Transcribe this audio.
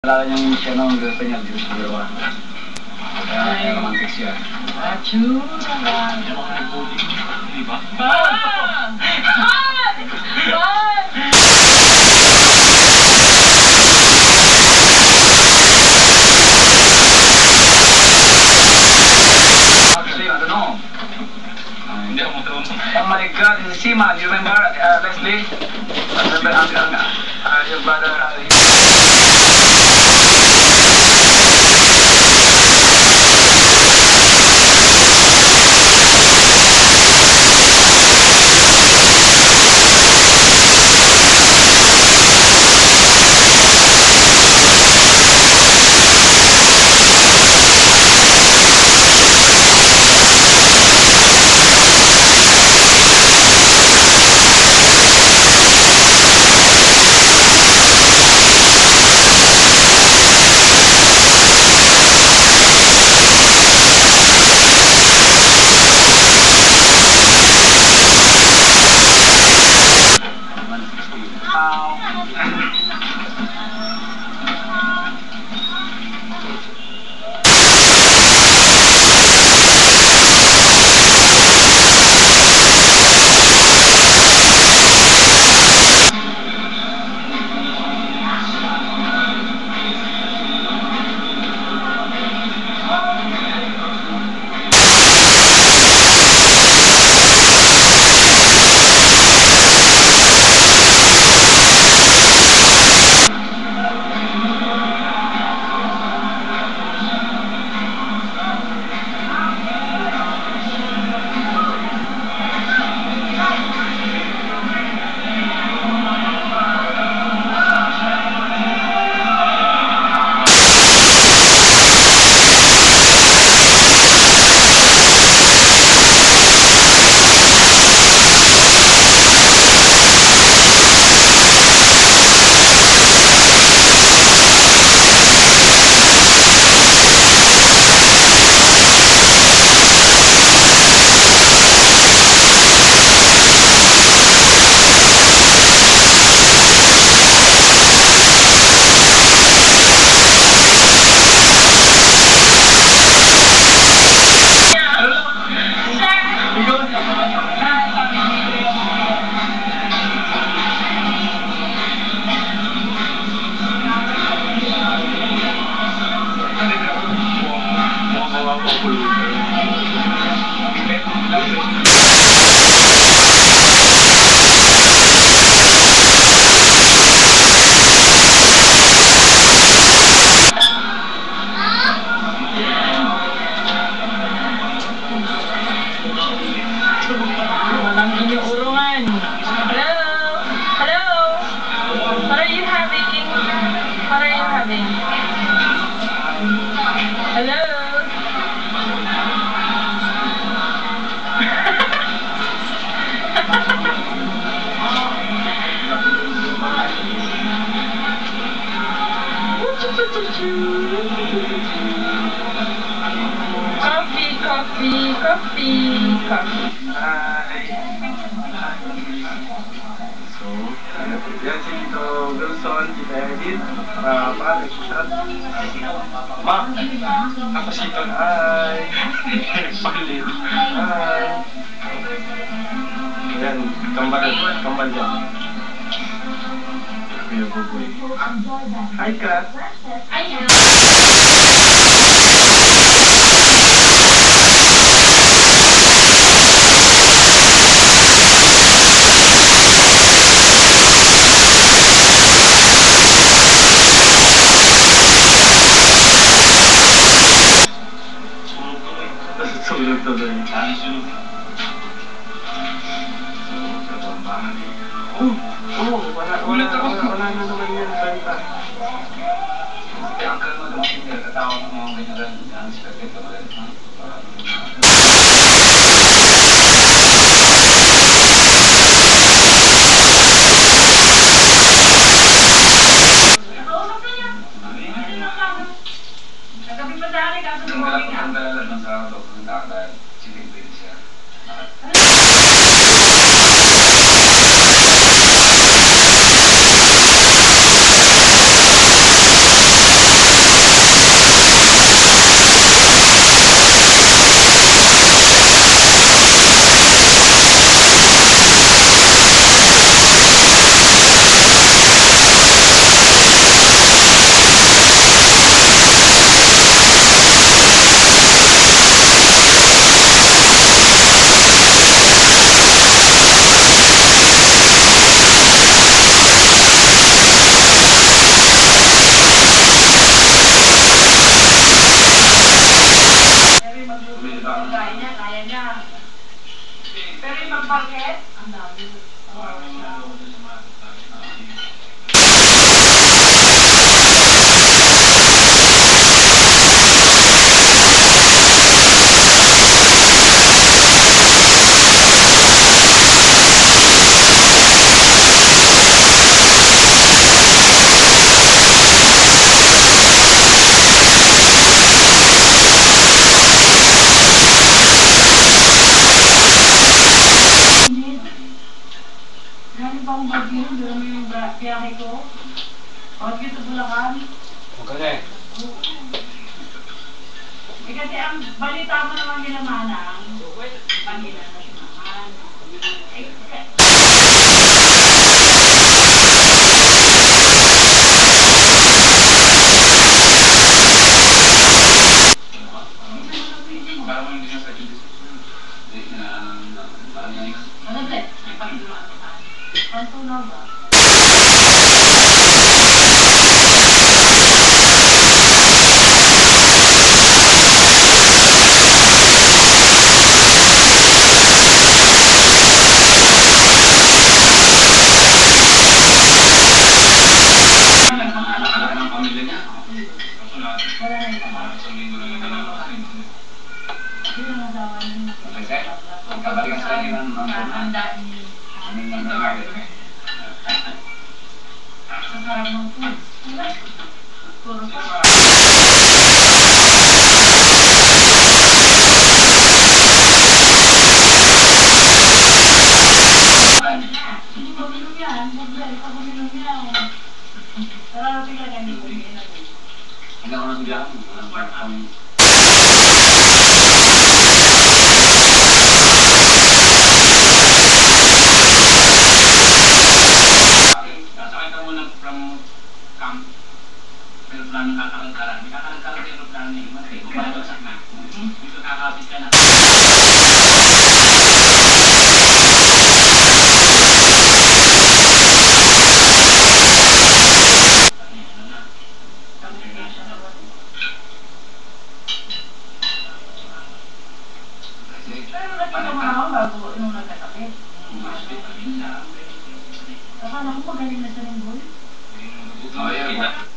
Alala niyang siya nung girlfriend niya, di ko dalawa. Kaya romantic siya. Achura lang. Hindi ako nag-body. Di ba? Actually, I don't know. Hindi ako matulungan. Oh my God, this is Seaman. You remember Leslie? I remember your brother. Walang inuurungan. Hello? Hello? What are you having? What are you having? Hello? Coffee, coffee, coffee, coffee. Hi. So, yan si Tito Wilson, Tita Edith. Paano shot? Ma! Ako si Tito. Hi! Palit. Hi! Yan, kambal dyan. Kuya Buboy. Hi, Kat! Tulog tuloy. Wala na naman yan benta. Kaya ang kalma naman yung katawag ng mga ganyan ang spectator mo rin. Ang galala ng sa doktor ng dahil sinipin siya. Bakit? Ang dami. Galing pa akong Baguio, doon mo yung biyahe ko. Baguio sa Bulacan. Magaling. Eh kasi ang balita mo naman nila Manang, Manila na si Manang. Parang hindi na sa Diyos. Ano ba? Pantunaw ba? Wala na ito. Hindi na nagawa niya. Kabalikan sa inyo ng Handa niya. Ang sarap ng food. Puro pa. Hindi ko minum yan. Bugyan. Ikaw ko minum yan. Nararating ka hindi ko minum. Hindi ako nabigyan. Sasakay ka muna from camp. Aeroplano kakarang-karang. May kakarang-karang sa aeroplano na iman. Kung babagsak na. Dito kakapit ka na. Pero nagpapamahal bago nung nagkasakit. Akala ko magaling na siya ng boy. Oh, yeah.